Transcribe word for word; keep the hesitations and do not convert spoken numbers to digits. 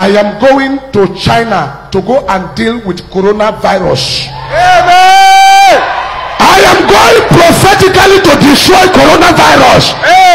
I am going to China to go and deal with coronavirus. Amen. I am going prophetically to destroy coronavirus.